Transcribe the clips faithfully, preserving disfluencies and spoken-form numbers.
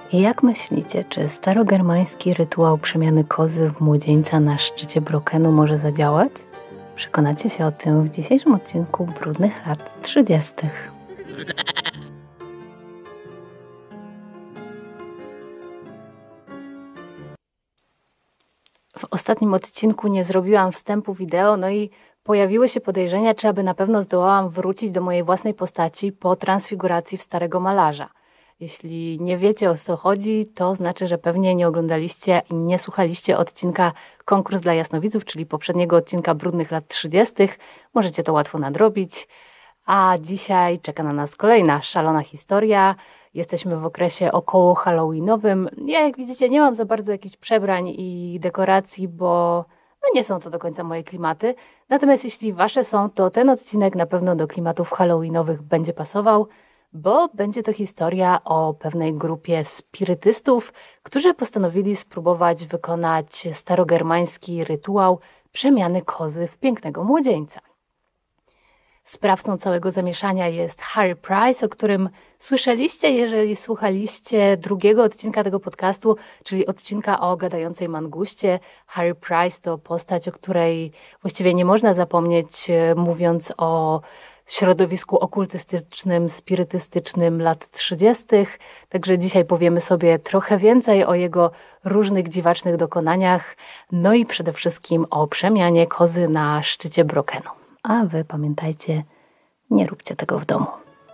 I jak myślicie, czy starogermański rytuał przemiany kozy w młodzieńca na szczycie Brokenu może zadziałać? Przekonacie się o tym w dzisiejszym odcinku Brudnych lat trzydziestych. W ostatnim odcinku nie zrobiłam wstępu wideo, no i pojawiły się podejrzenia, czy aby na pewno zdołałam wrócić do mojej własnej postaci po transfiguracji w starego malarza. Jeśli nie wiecie, o co chodzi, to znaczy, że pewnie nie oglądaliście i nie słuchaliście odcinka Konkurs dla jasnowidzów, czyli poprzedniego odcinka Brudnych lat trzydziestych. Możecie to łatwo nadrobić. A dzisiaj czeka na nas kolejna szalona historia. Jesteśmy w okresie około halloweenowym. Ja, jak widzicie, nie mam za bardzo jakichś przebrań i dekoracji, bo no nie są to do końca moje klimaty. Natomiast jeśli wasze są, to ten odcinek na pewno do klimatów halloweenowych będzie pasował, bo będzie to historia o pewnej grupie spirytystów, którzy postanowili spróbować wykonać starogermański rytuał przemiany kozy w pięknego młodzieńca. Sprawcą całego zamieszania jest Harry Price, o którym słyszeliście, jeżeli słuchaliście drugiego odcinka tego podcastu, czyli odcinka o gadającej manguście. Harry Price to postać, o której właściwie nie można zapomnieć, mówiąc o środowisku okultystycznym, spirytystycznym lat trzydziestych. Także dzisiaj powiemy sobie trochę więcej o jego różnych dziwacznych dokonaniach, no i przede wszystkim o przemianie kozy na szczycie Brokenu. A wy pamiętajcie, nie róbcie tego w domu.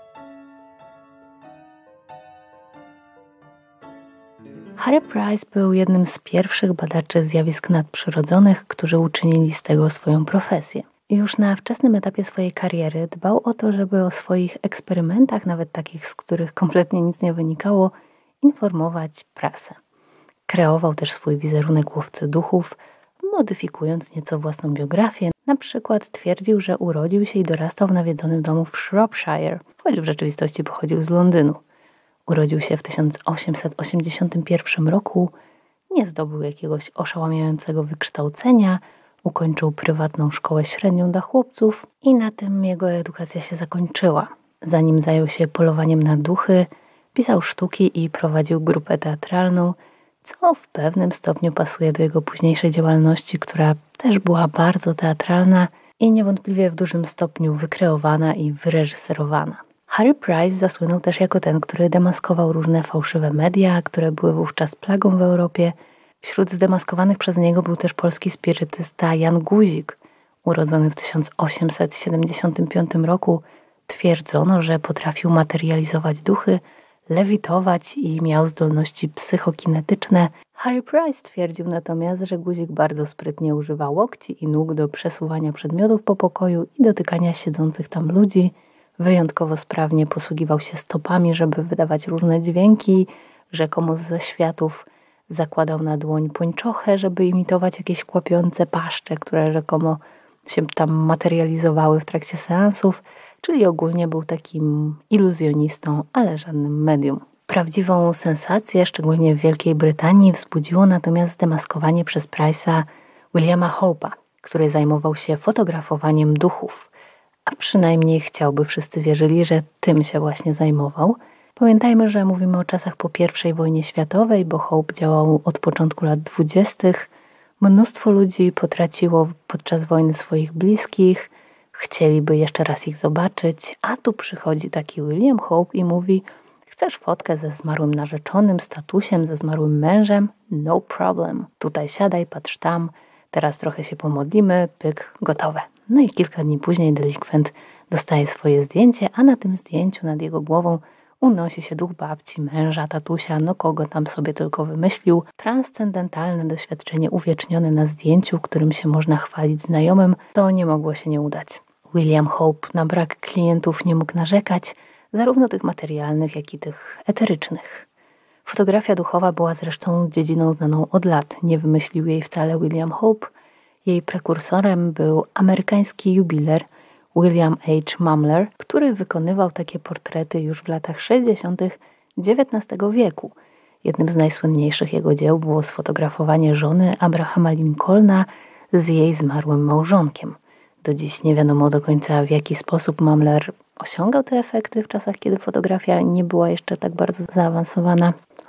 Harry Price był jednym z pierwszych badaczy zjawisk nadprzyrodzonych, którzy uczynili z tego swoją profesję. Już na wczesnym etapie swojej kariery dbał o to, żeby o swoich eksperymentach, nawet takich, z których kompletnie nic nie wynikało, informować prasę. Kreował też swój wizerunek łowcy duchów, modyfikując nieco własną biografię. Na przykład twierdził, że urodził się i dorastał w nawiedzonym domu w Shropshire, choć w rzeczywistości pochodził z Londynu. Urodził się w tysiąc osiemset osiemdziesiątym pierwszym roku, nie zdobył jakiegoś oszałamiającego wykształcenia, ukończył prywatną szkołę średnią dla chłopców i na tym jego edukacja się zakończyła. Zanim zajął się polowaniem na duchy, pisał sztuki i prowadził grupę teatralną, co w pewnym stopniu pasuje do jego późniejszej działalności, która też była bardzo teatralna i niewątpliwie w dużym stopniu wykreowana i wyreżyserowana. Harry Price zasłynął też jako ten, który demaskował różne fałszywe media, które były wówczas plagą w Europie. Wśród zdemaskowanych przez niego był też polski spirytysta Jan Guzik, urodzony w tysiąc osiemset siedemdziesiątym piątym roku. Twierdzono, że potrafił materializować duchy, lewitować i miał zdolności psychokinetyczne. Harry Price twierdził natomiast, że Guzik bardzo sprytnie używa łokci i nóg do przesuwania przedmiotów po pokoju i dotykania siedzących tam ludzi. Wyjątkowo sprawnie posługiwał się stopami, żeby wydawać różne dźwięki. Rzekomo ze światów zakładał na dłoń pończochę, żeby imitować jakieś kłapiące paszcze, które rzekomo się tam materializowały w trakcie seansów. Czyli ogólnie był takim iluzjonistą, ale żadnym medium. Prawdziwą sensację, szczególnie w Wielkiej Brytanii, wzbudziło natomiast zdemaskowanie przez Price'a Williama Hope'a, który zajmował się fotografowaniem duchów. A przynajmniej chciałby wszyscy wierzyli, że tym się właśnie zajmował. Pamiętajmy, że mówimy o czasach po pierwszej wojnie światowej, bo Hope działał od początku lat dwudziestych. Mnóstwo ludzi potraciło podczas wojny swoich bliskich, chcieliby jeszcze raz ich zobaczyć, a tu przychodzi taki William Hope i mówi: chcesz fotkę ze zmarłym narzeczonym, statusiem, ze zmarłym mężem? No problem. Tutaj siadaj, patrz tam, teraz trochę się pomodlimy, pyk, gotowe. No i kilka dni później delikwent dostaje swoje zdjęcie, a na tym zdjęciu nad jego głową unosi się duch babci, męża, tatusia, no kogo tam sobie tylko wymyślił. Transcendentalne doświadczenie uwiecznione na zdjęciu, którym się można chwalić znajomym, to nie mogło się nie udać. William Hope na brak klientów nie mógł narzekać, zarówno tych materialnych, jak i tych eterycznych. Fotografia duchowa była zresztą dziedziną znaną od lat. Nie wymyślił jej wcale William Hope. Jej prekursorem był amerykański jubiler William H. Mumler, który wykonywał takie portrety już w latach sześćdziesiątych dziewiętnastego wieku. Jednym z najsłynniejszych jego dzieł było sfotografowanie żony Abrahama Lincolna z jej zmarłym małżonkiem. Do dziś nie wiadomo do końca, w jaki sposób Mumler osiągał te efekty w czasach, kiedy fotografia nie była jeszcze tak bardzo zaawansowana.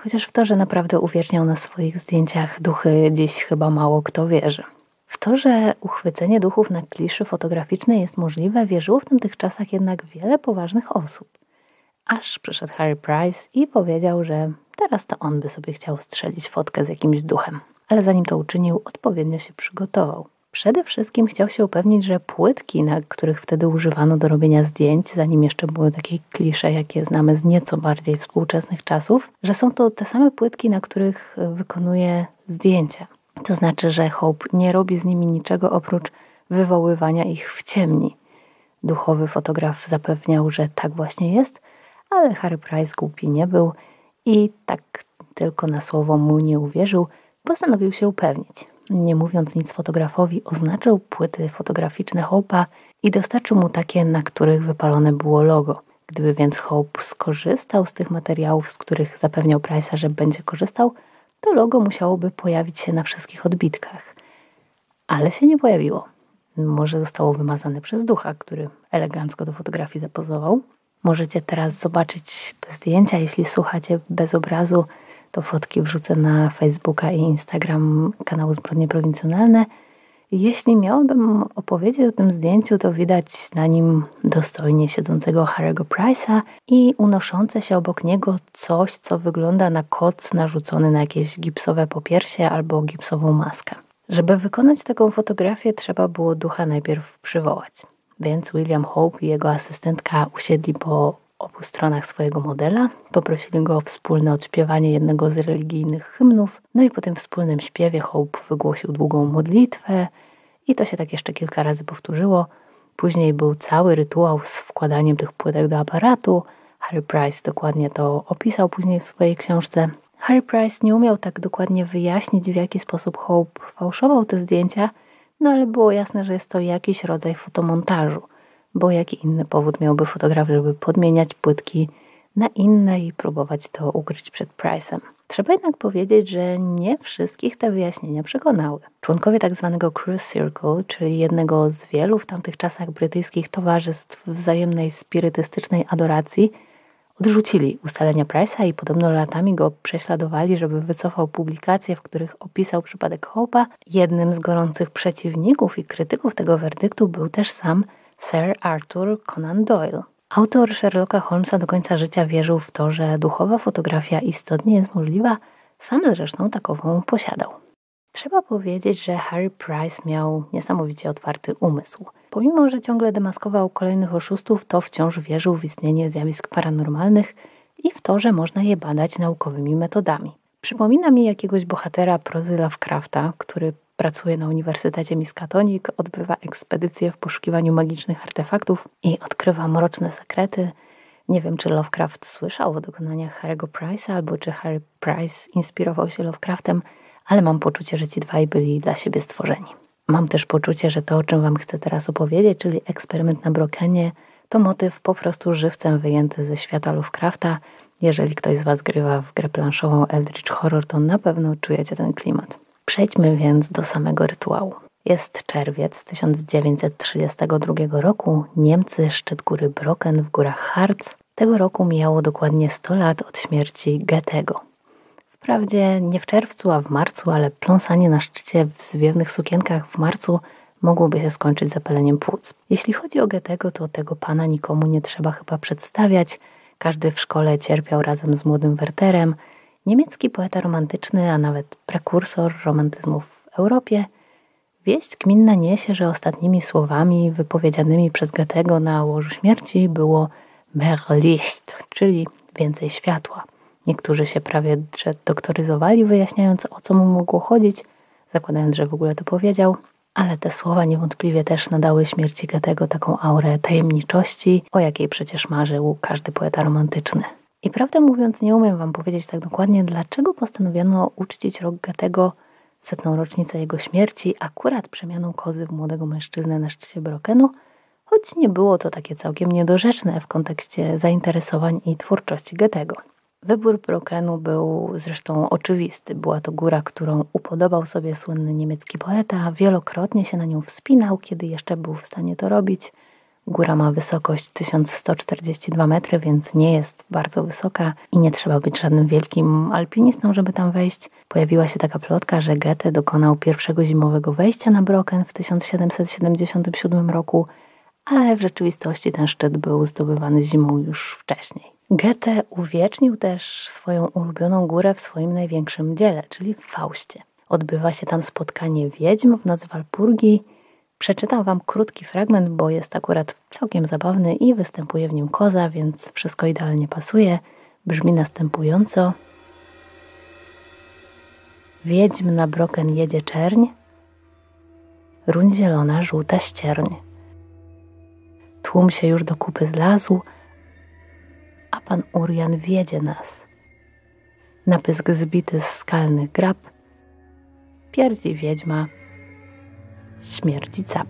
chociaż w to, że naprawdę uwieczniał na swoich zdjęciach duchy, dziś chyba mało kto wierzy. W to, że uchwycenie duchów na kliszy fotograficznej jest możliwe, wierzyło w tamtych czasach jednak wiele poważnych osób. Aż przyszedł Harry Price i powiedział, że teraz to on by sobie chciał strzelić fotkę z jakimś duchem. Ale zanim to uczynił, odpowiednio się przygotował. Przede wszystkim chciał się upewnić, że płytki, na których wtedy używano do robienia zdjęć, zanim jeszcze były takie klisze, jakie znamy z nieco bardziej współczesnych czasów, że są to te same płytki, na których wykonuje zdjęcia. To znaczy, że Hope nie robi z nimi niczego oprócz wywoływania ich w ciemni. Duchowy fotograf zapewniał, że tak właśnie jest, ale Harry Price głupi nie był i tak tylko na słowo mu nie uwierzył, postanowił się upewnić. Nie mówiąc nic fotografowi, oznaczył płyty fotograficzne Hope'a i dostarczył mu takie, na których wypalone było logo. Gdyby więc Hope skorzystał z tych materiałów, z których zapewniał Price'a, że będzie korzystał, to logo musiałoby pojawić się na wszystkich odbitkach. Ale się nie pojawiło. Może zostało wymazane przez ducha, który elegancko do fotografii zapozował. Możecie teraz zobaczyć te zdjęcia. Jeśli słuchacie bez obrazu, to fotki wrzucę na Facebooka i Instagram kanału Zbrodnie Prowincjonalne. Jeśli miałabym opowiedzieć o tym zdjęciu, to widać na nim dostojnie siedzącego Harry'ego Price'a i unoszące się obok niego coś, co wygląda na koc narzucony na jakieś gipsowe popiersie albo gipsową maskę. Żeby wykonać taką fotografię, trzeba było ducha najpierw przywołać. Więc William Hope i jego asystentka usiedli po obu stronach swojego modela, poprosili go o wspólne odśpiewanie jednego z religijnych hymnów, no i po tym wspólnym śpiewie Hope wygłosił długą modlitwę i to się tak jeszcze kilka razy powtórzyło. Później był cały rytuał z wkładaniem tych płytek do aparatu. Harry Price dokładnie to opisał później w swojej książce. Harry Price nie umiał tak dokładnie wyjaśnić, w jaki sposób Hope fałszował te zdjęcia, no ale było jasne, że jest to jakiś rodzaj fotomontażu, bo jaki inny powód miałby fotograf, żeby podmieniać płytki na inne i próbować to ukryć przed Price'em. Trzeba jednak powiedzieć, że nie wszystkich te wyjaśnienia przekonały. Członkowie tak zwanego Cruise Circle, czyli jednego z wielu w tamtych czasach brytyjskich towarzystw wzajemnej spirytystycznej adoracji, odrzucili ustalenia Price'a i podobno latami go prześladowali, żeby wycofał publikacje, w których opisał przypadek Hope'a. Jednym z gorących przeciwników i krytyków tego werdyktu był też sam Sir Arthur Conan Doyle. Autor Sherlocka Holmesa do końca życia wierzył w to, że duchowa fotografia istotnie jest możliwa, sam zresztą takową posiadał. Trzeba powiedzieć, że Harry Price miał niesamowicie otwarty umysł. Pomimo, że ciągle demaskował kolejnych oszustów, to wciąż wierzył w istnienie zjawisk paranormalnych i w to, że można je badać naukowymi metodami. Przypomina mi jakiegoś bohatera prozy Lovecrafta, który pracuje na Uniwersytecie Miskatonic, odbywa ekspedycje w poszukiwaniu magicznych artefaktów i odkrywa mroczne sekrety. Nie wiem, czy Lovecraft słyszał o dokonaniach Harry'ego Price'a, albo czy Harry Price inspirował się Lovecraftem, ale mam poczucie, że ci dwaj byli dla siebie stworzeni. Mam też poczucie, że to, o czym wam chcę teraz opowiedzieć, czyli eksperyment na Brokenie, to motyw po prostu żywcem wyjęty ze świata Lovecrafta. Jeżeli ktoś z was grywa w grę planszową Eldritch Horror, to na pewno czujecie ten klimat. Przejdźmy więc do samego rytuału. Jest czerwiec tysiąc dziewięćset trzydziestego drugiego roku. Niemcy, szczyt góry Brocken w górach Harz. Tego roku mijało dokładnie sto lat od śmierci Goethego. Wprawdzie nie w czerwcu, a w marcu, ale pląsanie na szczycie w zwiewnych sukienkach w marcu mogłoby się skończyć zapaleniem płuc. Jeśli chodzi o Goethego, to tego pana nikomu nie trzeba chyba przedstawiać. Każdy w szkole cierpiał razem z młodym Werterem. Niemiecki poeta romantyczny, a nawet prekursor romantyzmu w Europie. Wieść gminna niesie, że ostatnimi słowami wypowiedzianymi przez Goethego na łożu śmierci było mehr Licht, czyli więcej światła. Niektórzy się prawie że doktoryzowali, wyjaśniając, o co mu mogło chodzić, zakładając, że w ogóle to powiedział. Ale te słowa niewątpliwie też nadały śmierci Goethego taką aurę tajemniczości, o jakiej przecież marzył każdy poeta romantyczny. I prawdę mówiąc, nie umiem wam powiedzieć tak dokładnie, dlaczego postanowiono uczcić rok Goethego, setną rocznicę jego śmierci, akurat przemianą kozy w młodego mężczyznę na szczycie Brockenu, choć nie było to takie całkiem niedorzeczne w kontekście zainteresowań i twórczości Goethego. Wybór Brockenu był zresztą oczywisty. Była to góra, którą upodobał sobie słynny niemiecki poeta, wielokrotnie się na nią wspinał, kiedy jeszcze był w stanie to robić. Góra ma wysokość tysiąc sto czterdzieści dwa metry, więc nie jest bardzo wysoka i nie trzeba być żadnym wielkim alpinistą, żeby tam wejść. Pojawiła się taka plotka, że Goethe dokonał pierwszego zimowego wejścia na Brocken w tysiąc siedemset siedemdziesiątym siódmym roku, ale w rzeczywistości ten szczyt był zdobywany zimą już wcześniej. Goethe uwiecznił też swoją ulubioną górę w swoim największym dziele, czyli w Faustie. Odbywa się tam spotkanie wiedźm w noc Walpurgi. Przeczytam wam krótki fragment, bo jest akurat całkiem zabawny i występuje w nim koza, więc wszystko idealnie pasuje. Brzmi następująco. Wiedźm na Brocken jedzie czerń, ruń zielona, żółta ścierń. Tłum się już do kupy zlazł, a pan Urian wiedzie nas. Na pysk zbity z skalnych grab, pierdzi wiedźma, śmierdzi cap.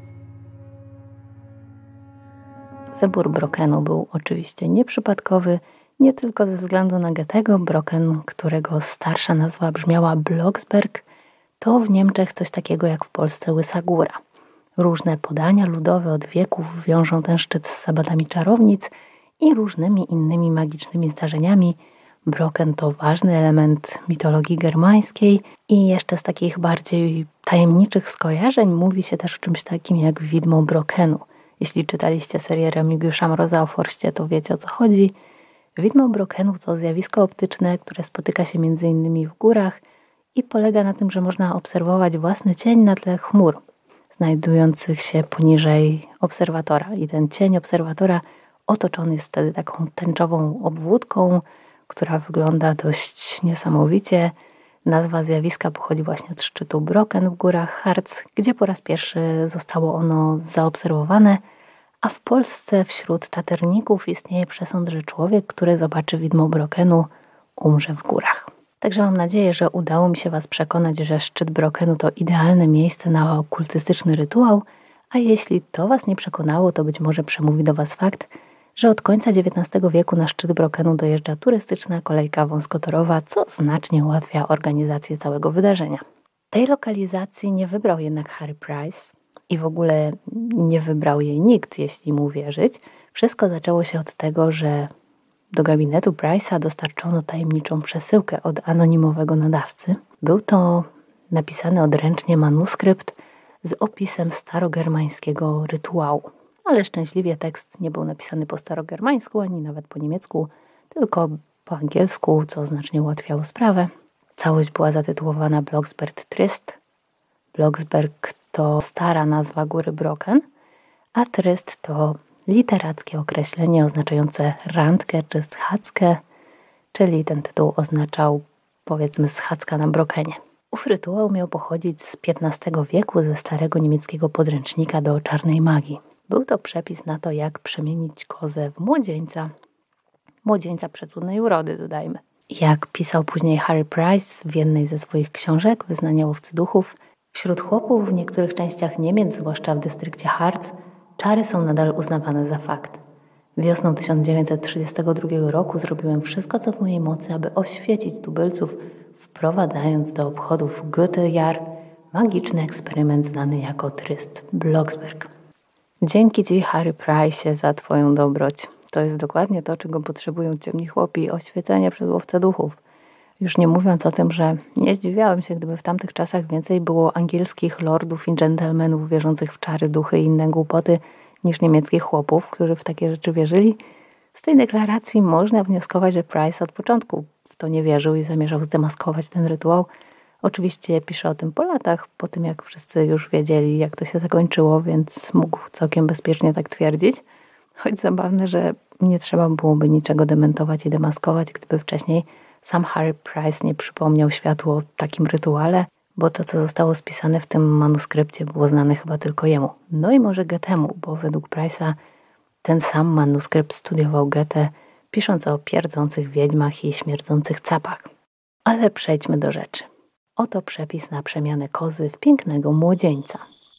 Wybór Brockenu był oczywiście nieprzypadkowy, nie tylko ze względu na Goethego. Brocken, którego starsza nazwa brzmiała Blocksberg, to w Niemczech coś takiego jak w Polsce Łysa Góra. Różne podania ludowe od wieków wiążą ten szczyt z sabatami czarownic i różnymi innymi magicznymi zdarzeniami. Brocken to ważny element mitologii germańskiej i jeszcze z takich bardziej tajemniczych skojarzeń mówi się też o czymś takim jak widmo Brockenu. Jeśli czytaliście serię Remigiusza Mroza o Forście, to wiecie, o co chodzi. Widmo Brockenu to zjawisko optyczne, które spotyka się między innymi w górach i polega na tym, że można obserwować własny cień na tle chmur znajdujących się poniżej obserwatora. I ten cień obserwatora otoczony jest wtedy taką tęczową obwódką, która wygląda dość niesamowicie. Nazwa zjawiska pochodzi właśnie od szczytu Brocken w górach Harz, gdzie po raz pierwszy zostało ono zaobserwowane, a w Polsce wśród taterników istnieje przesąd, że człowiek, który zobaczy widmo Brockenu, umrze w górach. Także mam nadzieję, że udało mi się was przekonać, że szczyt Brockenu to idealne miejsce na okultystyczny rytuał, a jeśli to was nie przekonało, to być może przemówi do was fakt, że od końca dziewiętnastego wieku na szczyt Brockenu dojeżdża turystyczna kolejka wąskotorowa, co znacznie ułatwia organizację całego wydarzenia. Tej lokalizacji nie wybrał jednak Harry Price i w ogóle nie wybrał jej nikt, jeśli mu wierzyć. Wszystko zaczęło się od tego, że do gabinetu Price'a dostarczono tajemniczą przesyłkę od anonimowego nadawcy. Był to napisany odręcznie manuskrypt z opisem starogermańskiego rytuału. Ale szczęśliwie tekst nie był napisany po starogermańsku, ani nawet po niemiecku, tylko po angielsku, co znacznie ułatwiało sprawę. Całość była zatytułowana Blocksberg Tryst. Blocksberg to stara nazwa góry Brocken, a Tryst to literackie określenie oznaczające randkę czy schadzkę, czyli ten tytuł oznaczał, powiedzmy, schadzka na Brockenie. Ów rytuał miał pochodzić z piętnastego wieku ze starego niemieckiego podręcznika do czarnej magii. Był to przepis na to, jak przemienić kozę w młodzieńca. Młodzieńca przecudnej urody, dodajmy. Jak pisał później Harry Price w jednej ze swoich książek Wyznania łowcy duchów, wśród chłopów w niektórych częściach Niemiec, zwłaszcza w dystrykcie Harz, czary są nadal uznawane za fakt. Wiosną tysiąc dziewięćset trzydziestego drugiego roku zrobiłem wszystko, co w mojej mocy, aby oświecić tubylców, wprowadzając do obchodów Goethe-Jahr magiczny eksperyment znany jako Tryst Blocksberg. Dzięki ci, Harry Price, za twoją dobroć. To jest dokładnie to, czego potrzebują ciemni chłopi, oświecenie przez łowcę duchów. Już nie mówiąc o tym, że nie zdziwiałem się, gdyby w tamtych czasach więcej było angielskich lordów i dżentelmenów wierzących w czary, duchy i inne głupoty, niż niemieckich chłopów, którzy w takie rzeczy wierzyli. Z tej deklaracji można wnioskować, że Price od początku w to nie wierzył i zamierzał zdemaskować ten rytuał. Oczywiście pisze o tym po latach, po tym jak wszyscy już wiedzieli, jak to się zakończyło, więc mógł całkiem bezpiecznie tak twierdzić. Choć zabawne, że nie trzeba byłoby niczego dementować i demaskować, gdyby wcześniej sam Harry Price nie przypomniał światu o takim rytuale, bo to, co zostało spisane w tym manuskrypcie, było znane chyba tylko jemu. No i może Goethemu, bo według Price'a ten sam manuskrypt studiował Goethe, pisząc o pierdzących wiedźmach i śmierdzących capach. Ale przejdźmy do rzeczy. Oto przepis na przemianę kozy w pięknego młodzieńca.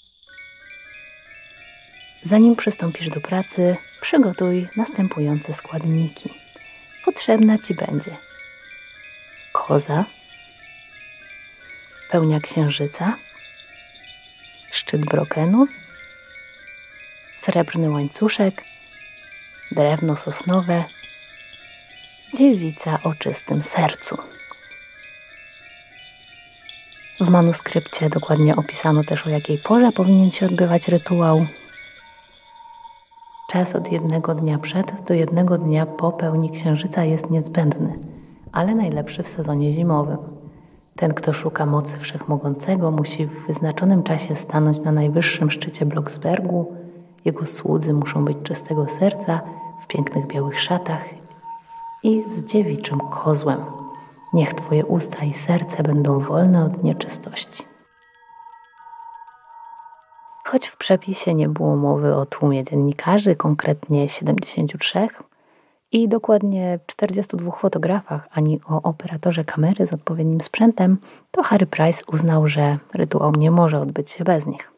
Zanim przystąpisz do pracy, przygotuj następujące składniki. Potrzebna ci będzie koza, pełnia księżyca, szczyt Brockenu, srebrny łańcuszek, drewno sosnowe, dziewica o czystym sercu. W manuskrypcie dokładnie opisano też, o jakiej porze powinien się odbywać rytuał. Czas od jednego dnia przed do jednego dnia po pełni księżyca jest niezbędny, ale najlepszy w sezonie zimowym. Ten, kto szuka mocy wszechmogącego, musi w wyznaczonym czasie stanąć na najwyższym szczycie Bloksbergu. Jego słudzy muszą być czystego serca, w pięknych białych szatach i z dziewiczym kozłem. Niech Twoje usta i serce będą wolne od nieczystości. Choć w przepisie nie było mowy o tłumie dziennikarzy, konkretnie siedemdziesięciu trzech i dokładnie czterdziestu dwóch fotografach, ani o operatorze kamery z odpowiednim sprzętem, to Harry Price uznał, że rytuał nie może odbyć się bez nich.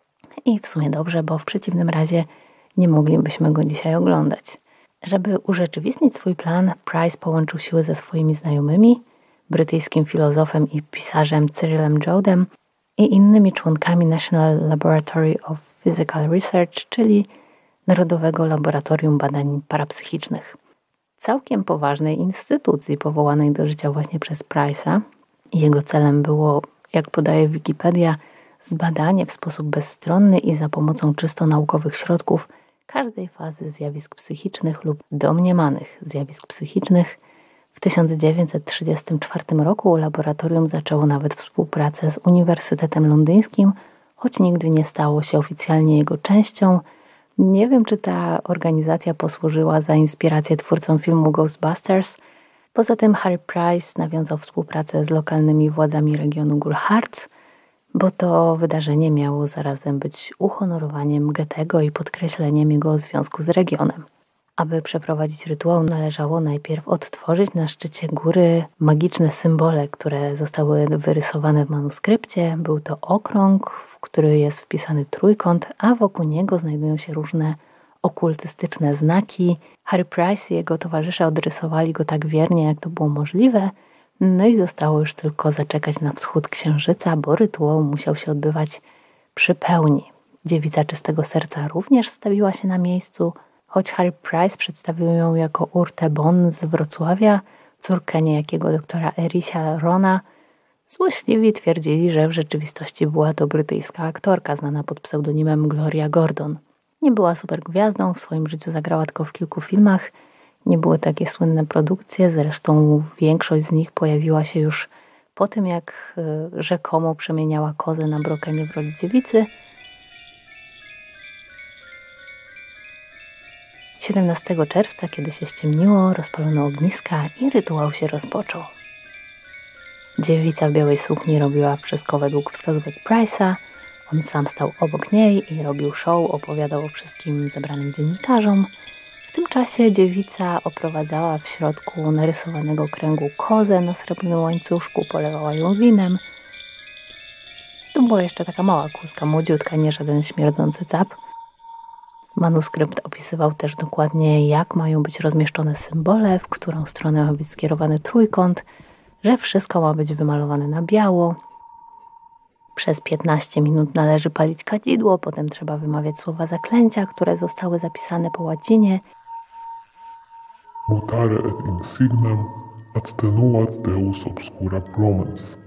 I w sumie dobrze, bo w przeciwnym razie nie moglibyśmy go dzisiaj oglądać. Żeby urzeczywistnić swój plan, Price połączył siły ze swoimi znajomymi, brytyjskim filozofem i pisarzem Cyrillem Jodem i innymi członkami National Laboratory of Physical Research, czyli Narodowego Laboratorium Badań Parapsychicznych. Całkiem poważnej instytucji powołanej do życia właśnie przez Price'a. Jego celem było, jak podaje Wikipedia, zbadanie w sposób bezstronny i za pomocą czysto naukowych środków każdej fazy zjawisk psychicznych lub domniemanych zjawisk psychicznych. W tysiąc dziewięćset trzydziestym czwartym roku laboratorium zaczęło nawet współpracę z Uniwersytetem Londyńskim, choć nigdy nie stało się oficjalnie jego częścią. Nie wiem, czy ta organizacja posłużyła za inspirację twórcom filmu Ghostbusters. Poza tym Harry Price nawiązał współpracę z lokalnymi władzami regionu Gór Harz, bo to wydarzenie miało zarazem być uhonorowaniem Goethego i podkreśleniem jego związku z regionem. Aby przeprowadzić rytuał, należało najpierw odtworzyć na szczycie góry magiczne symbole, które zostały wyrysowane w manuskrypcie. Był to okrąg, w który jest wpisany trójkąt, a wokół niego znajdują się różne okultystyczne znaki. Harry Price i jego towarzysze odrysowali go tak wiernie, jak to było możliwe. No i zostało już tylko zaczekać na wschód księżyca, bo rytuał musiał się odbywać przy pełni. Dziewica czystego serca również stawiła się na miejscu, choć Harry Price przedstawił ją jako Urtę Bon z Wrocławia, córkę niejakiego doktora Erisia Rona. Złośliwi twierdzili, że w rzeczywistości była to brytyjska aktorka znana pod pseudonimem Gloria Gordon. Nie była supergwiazdą, w swoim życiu zagrała tylko w kilku filmach. Nie były takie słynne produkcje, zresztą większość z nich pojawiła się już po tym, jak y, rzekomo przemieniała kozę na brokenie w roli dziewicy. siedemnastego czerwca, kiedy się ściemniło, rozpalono ogniska i rytuał się rozpoczął. Dziewica w białej sukni robiła wszystko według wskazówek Price'a. On sam stał obok niej i robił show, opowiadał o wszystkim zebranym dziennikarzom. W tym czasie dziewica oprowadzała w środku narysowanego kręgu kozę na srebrnym łańcuszku, polewała ją winem. To była jeszcze taka mała kózka, młodziutka, nie żaden śmierdzący cap. Manuskrypt opisywał też dokładnie, jak mają być rozmieszczone symbole, w którą stronę ma być skierowany trójkąt, że wszystko ma być wymalowane na biało. Przez piętnaście minut należy palić kadzidło, potem trzeba wymawiać słowa zaklęcia, które zostały zapisane po łacinie. Mutare et insignem attenuat Deus obscura promens.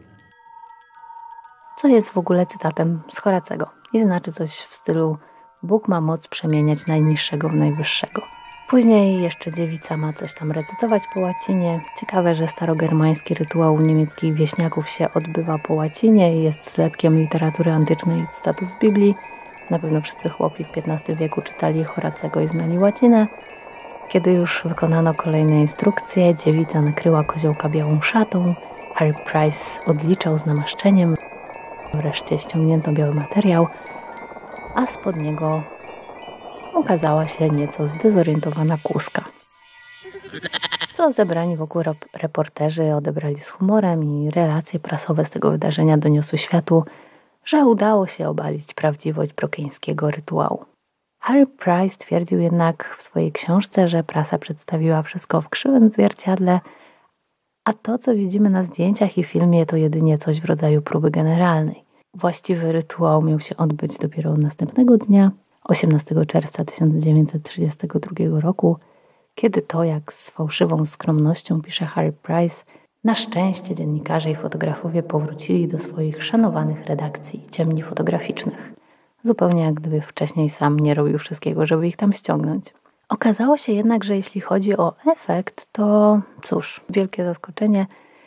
Co jest w ogóle cytatem z Horacego i znaczy coś w stylu Bóg ma moc przemieniać najniższego w najwyższego. Później jeszcze dziewica ma coś tam recytować po łacinie. Ciekawe, że starogermański rytuał niemieckich wieśniaków się odbywa po łacinie i jest zlepkiem literatury antycznej i cytatów z Biblii. Na pewno wszyscy chłopi w piętnastym wieku czytali Horacego i znali łacinę. Kiedy już wykonano kolejne instrukcje, dziewica nakryła koziołka białą szatą. Harry Price odliczał z namaszczeniem. Wreszcie ściągnięto biały materiał, a spod niego ukazała się nieco zdezorientowana kózka. Co zebrani wokół reporterzy odebrali z humorem i relacje prasowe z tego wydarzenia doniosły światu, że udało się obalić prawdziwość brokeńskiego rytuału. Harry Price twierdził jednak w swojej książce, że prasa przedstawiła wszystko w krzywym zwierciadle, a to, co widzimy na zdjęciach i filmie, to jedynie coś w rodzaju próby generalnej. Właściwy rytuał miał się odbyć dopiero następnego dnia. osiemnastego czerwca tysiąc dziewięćset trzydziestego drugiego roku, kiedy to, jak z fałszywą skromnością pisze Harry Price, na szczęście dziennikarze i fotografowie powrócili do swoich szanowanych redakcji i ciemni fotograficznych. Zupełnie jak gdyby wcześniej sam nie robił wszystkiego, żeby ich tam ściągnąć. Okazało się jednak, że jeśli chodzi o efekt, to cóż, wielkie zaskoczenie,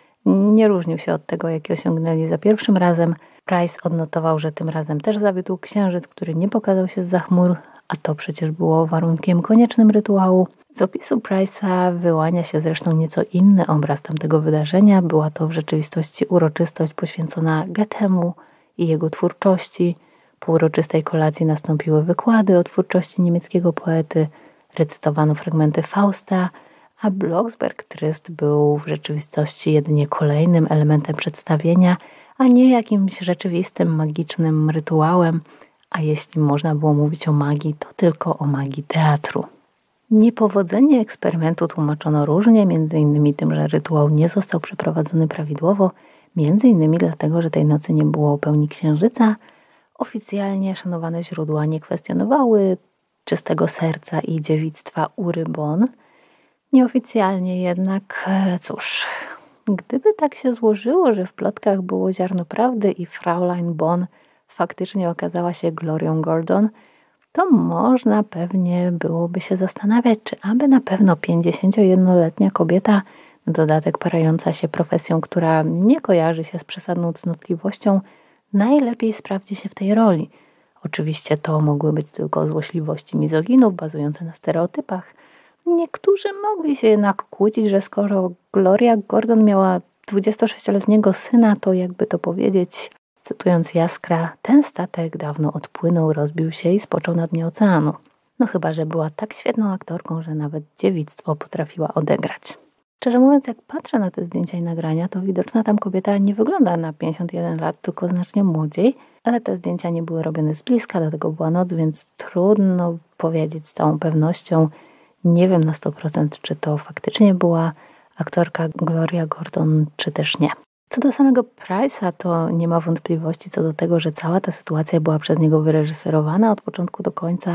nie różnił się od tego, jaki osiągnęli za pierwszym razem. Price odnotował, że tym razem też zawiódł księżyc, który nie pokazał się zza chmur, a to przecież było warunkiem koniecznym rytuału. Z opisu Price'a wyłania się zresztą nieco inny obraz tamtego wydarzenia. Była to w rzeczywistości uroczystość poświęcona Goethemu i jego twórczości. Po uroczystej kolacji nastąpiły wykłady o twórczości niemieckiego poety, recytowano fragmenty Fausta, a Blocksberg Tryst był w rzeczywistości jedynie kolejnym elementem przedstawienia, a nie jakimś rzeczywistym, magicznym rytuałem, a jeśli można było mówić o magii, to tylko o magii teatru. Niepowodzenie eksperymentu tłumaczono różnie, między innymi tym, że rytuał nie został przeprowadzony prawidłowo, między innymi dlatego, że tej nocy nie było pełni księżyca. Oficjalnie szanowane źródła nie kwestionowały czystego serca i dziewictwa Ury Bon. Nieoficjalnie jednak, cóż, gdyby tak się złożyło, że w plotkach było ziarno prawdy i Fraulein Bon faktycznie okazała się Glorią Gordon, to można pewnie byłoby się zastanawiać, czy aby na pewno pięćdziesięciojednoletnia kobieta, w dodatek parająca się profesją, która nie kojarzy się z przesadną cnotliwością, najlepiej sprawdzi się w tej roli. Oczywiście to mogły być tylko złośliwości mizoginów bazujące na stereotypach. Niektórzy mogli się jednak kłócić, że skoro Gloria Gordon miała dwudziestosześcioletniego syna, to jakby to powiedzieć, cytując Jaskra, ten statek dawno odpłynął, rozbił się i spoczął na dnie oceanu. No chyba, że była tak świetną aktorką, że nawet dziewictwo potrafiła odegrać. Szczerze mówiąc, jak patrzę na te zdjęcia i nagrania, to widoczna tam kobieta nie wygląda na pięćdziesiąt jeden lat, tylko znacznie młodziej, ale te zdjęcia nie były robione z bliska, dlatego była noc, więc trudno powiedzieć z całą pewnością. Nie wiem na sto procent, czy to faktycznie była aktorka Gloria Gordon, czy też nie. Co do samego Price'a, to nie ma wątpliwości co do tego, że cała ta sytuacja była przez niego wyreżyserowana od początku do końca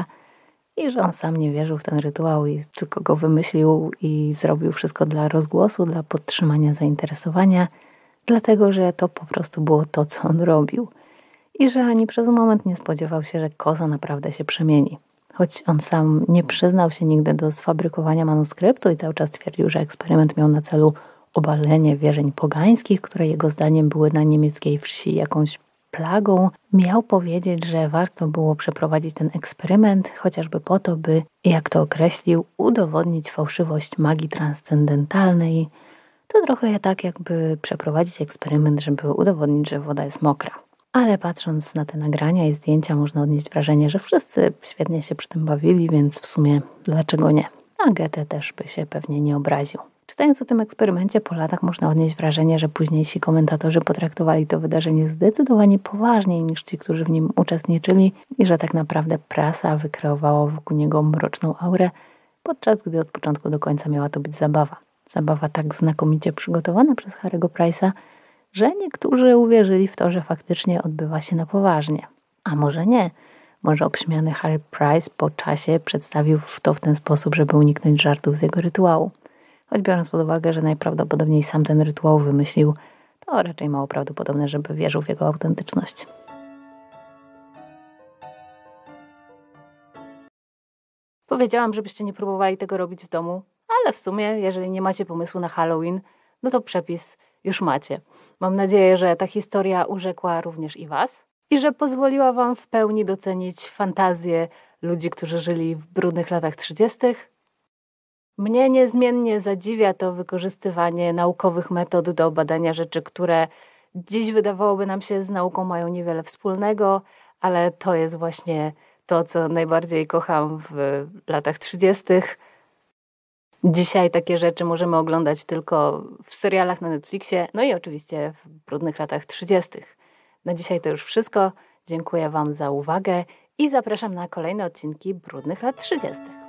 i że on sam nie wierzył w ten rytuał i tylko go wymyślił i zrobił wszystko dla rozgłosu, dla podtrzymania zainteresowania, dlatego że to po prostu było to, co on robił. I że ani przez moment nie spodziewał się, że koza naprawdę się przemieni. Choć on sam nie przyznał się nigdy do sfabrykowania manuskryptu i cały czas twierdził, że eksperyment miał na celu obalenie wierzeń pogańskich, które jego zdaniem były na niemieckiej wsi jakąś plagą, miał powiedzieć, że warto było przeprowadzić ten eksperyment, chociażby po to, by, jak to określił, udowodnić fałszywość magii transcendentalnej. To trochę tak, jakby przeprowadzić eksperyment, żeby udowodnić, że woda jest mokra. Ale patrząc na te nagrania i zdjęcia, można odnieść wrażenie, że wszyscy świetnie się przy tym bawili, więc w sumie dlaczego nie? A Goethe też by się pewnie nie obraził. Czytając o tym eksperymencie po latach, można odnieść wrażenie, że późniejsi komentatorzy potraktowali to wydarzenie zdecydowanie poważniej niż ci, którzy w nim uczestniczyli i że tak naprawdę prasa wykreowała wokół niego mroczną aurę, podczas gdy od początku do końca miała to być zabawa. Zabawa tak znakomicie przygotowana przez Harry'ego Price'a, że niektórzy uwierzyli w to, że faktycznie odbywa się na poważnie. A może nie? Może obśmiany Harry Price po czasie przedstawił to w ten sposób, żeby uniknąć żartów z jego rytuału. Choć biorąc pod uwagę, że najprawdopodobniej sam ten rytuał wymyślił, to raczej mało prawdopodobne, żeby wierzył w jego autentyczność. Powiedziałam, żebyście nie próbowali tego robić w domu, ale w sumie, jeżeli nie macie pomysłu na Halloween, no to przepis już macie. Mam nadzieję, że ta historia urzekła również i was i że pozwoliła wam w pełni docenić fantazję ludzi, którzy żyli w brudnych latach trzydziestych. Mnie niezmiennie zadziwia to wykorzystywanie naukowych metod do badania rzeczy, które dziś wydawałoby nam się z nauką mają niewiele wspólnego, ale to jest właśnie to, co najbardziej kocham w latach trzydziestych. Dzisiaj takie rzeczy możemy oglądać tylko w serialach na Netflixie, no i oczywiście w brudnych latach trzydziestych. Na dzisiaj to już wszystko. Dziękuję wam za uwagę i zapraszam na kolejne odcinki brudnych lat trzydziestych.